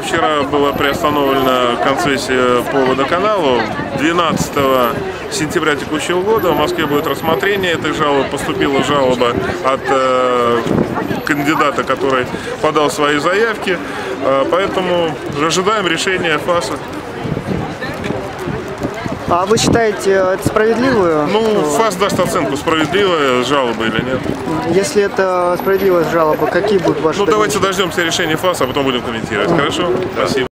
вчера была приостановлена концессия по водоканалу. 12 сентября текущего года в Москве будет рассмотрение этой жалобы. Поступила жалоба от кандидата, который подал свои заявки. Поэтому ожидаем решения ФАСа. А вы считаете это справедливую? Ну, ФАС даст оценку, справедливая жалоба или нет. Если это справедливая жалоба, какие будут ваши? Ну, давайте дождемся решения ФАСа, а потом будем комментировать. Хорошо? Спасибо.